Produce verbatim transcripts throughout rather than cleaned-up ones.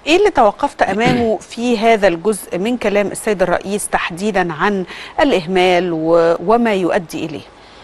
ايه اللي توقفت امامه في هذا الجزء من كلام السيد الرئيس تحديدا عن الاهمال وما يؤدي اليه؟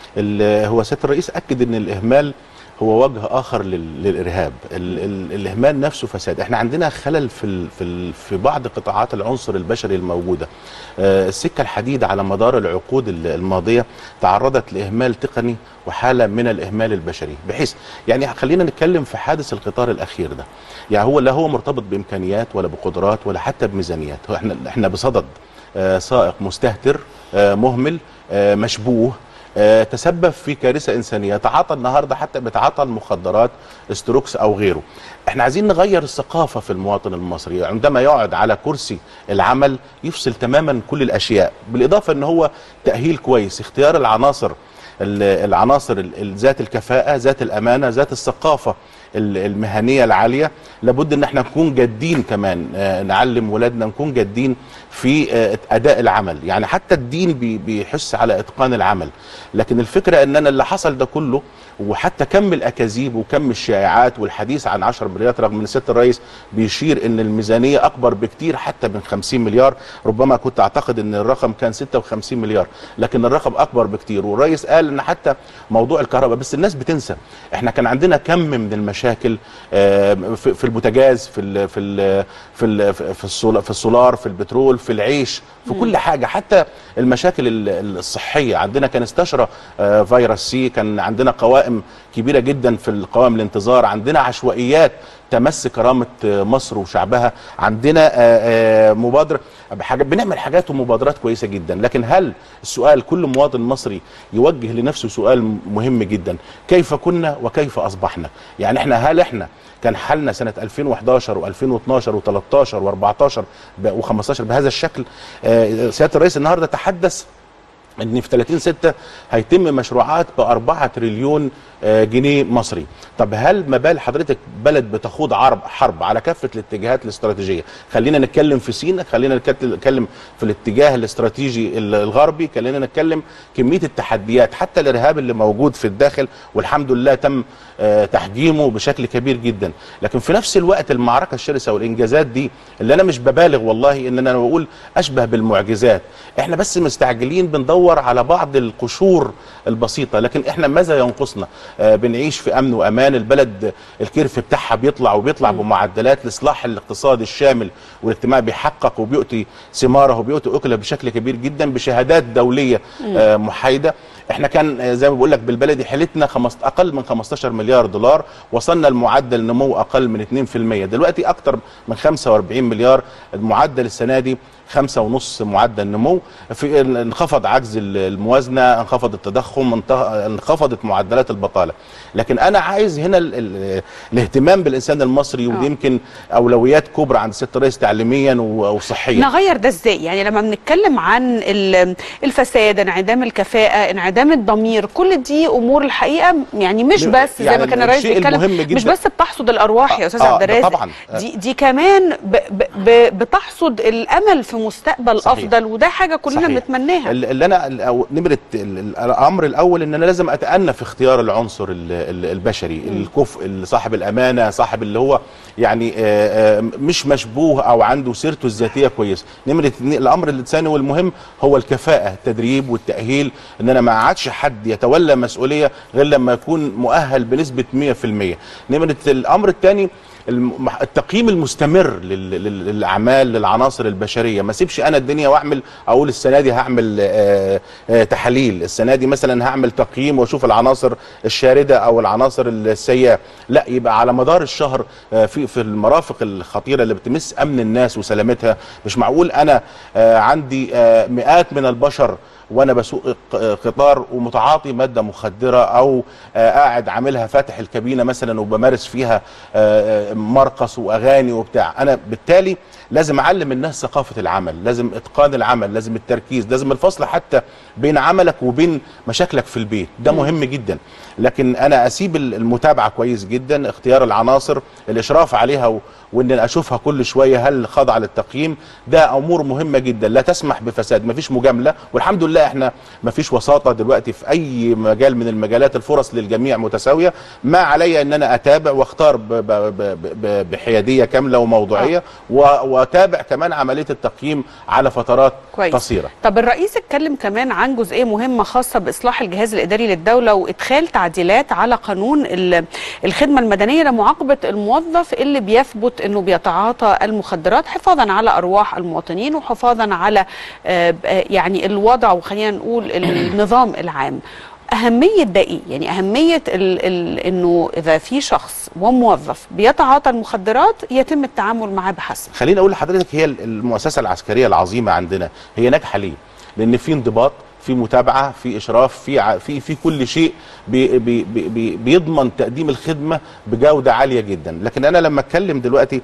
هو سيادة الرئيس اكد ان الاهمال هو وجه اخر للارهاب. ال ال الاهمال نفسه فساد. احنا عندنا خلل في ال في ال في بعض قطاعات العنصر البشري الموجوده. آه السكه الحديد على مدار العقود الماضيه تعرضت لاهمال تقني وحاله من الاهمال البشري، بحيث يعني خلينا نتكلم في حادث القطار الاخير ده. يعني هو لا هو مرتبط بامكانيات ولا بقدرات ولا حتى بميزانيات. هو احنا احنا بصدد آه سائق مستهتر آه مهمل آه مشبوه آه، تسبب في كارثه انسانيه، تعاطى النهارده حتى بيتعاطى المخدرات ستروكس او غيره. احنا عايزين نغير الثقافه في المواطن المصري، عندما يقعد على كرسي العمل يفصل تماما كل الاشياء، بالاضافه ان هو تاهيل كويس، اختيار العناصر العناصر ذات الكفاءه، ذات الامانه، ذات الثقافه المهنيه العاليه. لابد ان احنا نكون جادين كمان، نعلم ولادنا نكون جادين في اداء العمل. يعني حتى الدين بيحس على اتقان العمل، لكن الفكره ان انا اللي حصل ده كله وحتى كم الاكاذيب وكم الشائعات والحديث عن عشرة مليارات، رغم ان سياده الرئيس بيشير ان الميزانيه اكبر بكتير حتى من خمسين مليار. ربما كنت اعتقد ان الرقم كان ستة وخمسين مليار، لكن الرقم اكبر بكتير. والرئيس قال ان حتى موضوع الكهرباء، بس الناس بتنسى احنا كان عندنا كم من المشاكل في البوتاجاز، في ال في ال في ال في السولار، في البترول، في العيش، في كل حاجه. حتى المشاكل الصحيه عندنا كان استشرى فيروس سي، كان عندنا قوائم كبيره جدا في القوائم الانتظار، عندنا عشوائيات تمس كرامه مصر وشعبها، عندنا مبادره بنعمل حاجات ومبادرات كويسه جدا. لكن هل السؤال كل مواطن مصري يوجه لنفسه سؤال مهم جدا: كيف كنا وكيف اصبحنا؟ يعني احنا هل احنا كان حالنا سنه ألفين وحداشر وألفين واتناشر وتلتاشر وأربعتاشر وخمستاشر بهذا الشكل؟ سياده الرئيس النهارده تحدث ان في ثلاثين ستة هيتم مشروعات بأربعة تريليون جنيه مصري. طب هل ما بال حضرتك بلد بتخوض عرب حرب على كافه الاتجاهات الاستراتيجيه؟ خلينا نتكلم في سيناء، خلينا نتكلم في الاتجاه الاستراتيجي الغربي، خلينا نتكلم كميه التحديات، حتى الارهاب اللي موجود في الداخل والحمد لله تم تحجيمه بشكل كبير جدا. لكن في نفس الوقت المعركه الشرسه والانجازات دي اللي انا مش ببالغ والله ان انا بقول اشبه بالمعجزات. احنا بس مستعجلين بندور على بعض القشور البسيطه، لكن احنا ماذا ينقصنا؟ آه بنعيش في امن وامان، البلد الكيرف بتاعها بيطلع وبيطلع بمعدلات، الاصلاح الاقتصادي الشامل والاجتماعي بيحقق وبيؤتي ثماره وبيؤتي اكله بشكل كبير جدا بشهادات دوليه آه محايده. احنا كان زي ما بقول لك بالبلدي حيلتنا اقل من خمستاشر مليار دولار، وصلنا لمعدل نمو اقل من اتنين في المية، دلوقتي اكتر من خمسة وأربعين مليار. المعدل السنه دي خمسة ونص معدل نمو. في انخفض عجز الموازنه، انخفض التضخم، انخفضت معدلات البطاله. لكن انا عايز هنا ال ال الاهتمام بالانسان المصري، ودي يمكن اولويات كبرى عند سياده الرئيس تعليميا وصحيا. نغير ده ازاي؟ يعني لما بنتكلم عن الفساد، انعدام الكفاءه، انعدام الضمير، كل دي امور الحقيقه يعني مش بس زي يعني ما كان الرئيس بيتكلم، مش بس بتحصد الارواح يا استاذ آه عبد الرازق، طبعا دي دي كمان ب ب بتحصد الامل في مستقبل صحيح. افضل، وده حاجه كلنا بنتمناها. اللي انا نمره الامر الاول ان انا لازم اتأنى في اختيار العنصر البشري الكفء، صاحب الامانه، صاحب اللي هو يعني مش مشبوه او عنده سيرته الذاتيه كويسه. نمره الامر الثاني والمهم هو الكفاءه، التدريب والتاهيل، ان انا ما عادش حد يتولى مسؤوليه غير لما يكون مؤهل بنسبه مية في المية. نمره الامر الثاني التقييم المستمر للاعمال للعناصر البشريه. ما اسيبش انا الدنيا واعمل اقول السنه دي هعمل آآ آآ تحاليل، السنه دي مثلا هعمل تقييم واشوف العناصر الشارده او العناصر السيئه، لا، يبقى على مدار الشهر في في المرافق الخطيره اللي بتمس امن الناس وسلامتها. مش معقول انا عندي مئات من البشر وانا بسوق قطار ومتعاطي ماده مخدره، او قاعد عاملها فاتح الكابينه مثلا وبمارس فيها مرقص واغاني وبتاع. انا بالتالي لازم اعلم الناس ثقافه العمل، لازم اتقان العمل، لازم التركيز، لازم الفصل حتى بين عملك وبين مشاكلك في البيت، ده مهم جدا. لكن انا اسيب المتابعه كويس جدا، اختيار العناصر، الاشراف عليها وان اشوفها كل شويه هل خاضعه للتقييم، ده امور مهمه جدا لا تسمح بفساد. مفيش مجامله، والحمد لله احنا مفيش وساطه دلوقتي في اي مجال من المجالات، الفرص للجميع متساويه. ما علي ان انا اتابع واختار بحياديه كامله وموضوعيه، واتابع كمان عمليه التقييم على فترات كويس. قصيره. طب الرئيس اتكلم كمان عن جزئيه مهمه خاصه باصلاح الجهاز الاداري للدوله وادخال تعديلات على قانون الخدمه المدنيه لمعاقبه الموظف اللي بيثبت انه بيتعاطى المخدرات حفاظا على ارواح المواطنين وحفاظا على يعني الوضع وخلينا نقول النظام العام. أهمية ده إيه؟ يعني أهمية ال ال إنه إذا في شخص وموظف بيتعاطى المخدرات يتم التعامل معاه بحسب. خليني أقول لحضرتك، هي المؤسسة العسكرية العظيمة عندنا هي ناجحة ليه؟ لأن في انضباط، في متابعة، في إشراف، في في في كل شيء بي بي بي بيضمن تقديم الخدمة بجودة عالية جدا. لكن أنا لما أتكلم دلوقتي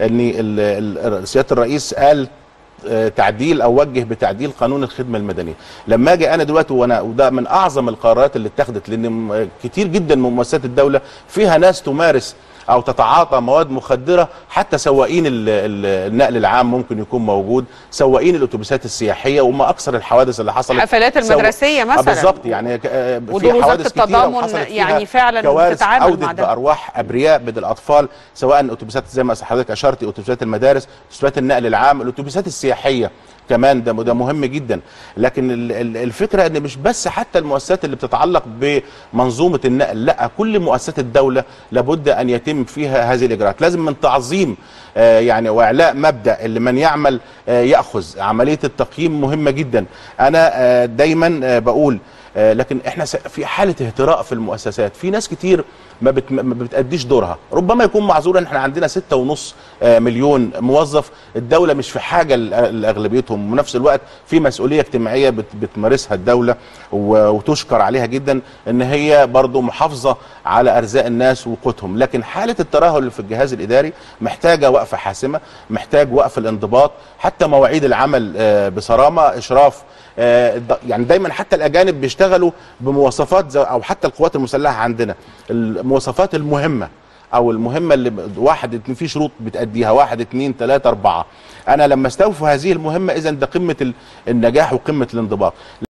إن سيادة الرئيس قال تعديل او وجه بتعديل قانون الخدمه المدنيه، لما اجي انا دلوقتي وانا وده من اعظم القرارات اللي اتخذت، لان كتير جدا من مؤسسات الدوله فيها ناس تمارس او تتعاطى مواد مخدره، حتى سواقين النقل العام ممكن يكون موجود، سواقين الاتوبيسات السياحيه، وما اكثر الحوادث اللي حصلت، الحفلات المدرسيه مثلا بالظبط. يعني في حوادث كتيره وحصلت يعني فعلا كوارث عودت بارواح ابرياء من الاطفال، سواء الاتوبيسات زي ما حضرتك اشرت، اتوبيسات المدارس، اتوبيسات النقل العام، الاتوبيسات السياحيه كمان، ده ده مهم جدا. لكن الفكره ان مش بس حتى المؤسسات اللي بتتعلق بمنظومه النقل، لا، كل مؤسسات الدوله لابد ان يتم فيها هذه الاجراءات. لازم من تعظيم آه يعني واعلاء مبدا اللي من يعمل آه ياخذ. عمليه التقييم مهمه جدا. انا آه دايما آه بقول آه لكن احنا في حاله اهتراء في المؤسسات، في ناس كتير ما, بت ما بتأديش دورها، ربما يكون معذورا. احنا عندنا ستة ونص مليون موظف، الدولة مش في حاجة لأغلبيتهم، ونفس الوقت في مسؤولية اجتماعية بت بتمارسها الدولة وتشكر عليها جدا، ان هي برضو محافظة على أرزاق الناس وقوتهم. لكن حالة الترهل اللي في الجهاز الإداري محتاجة وقفة حاسمة، محتاج وقف الانضباط، حتى مواعيد العمل بصرامة، إشراف. يعني دايما حتى الأجانب بيشتغلوا بمواصفات، أو حتى القوات المسلحة عندنا المواصفات المهمة او المهمه اللي واحد اتنين في شروط بتأديها، واحد اتنين تلاته اربعه. انا لما استوفوا هذه المهمه اذا ده قمه النجاح وقمه الانضباط.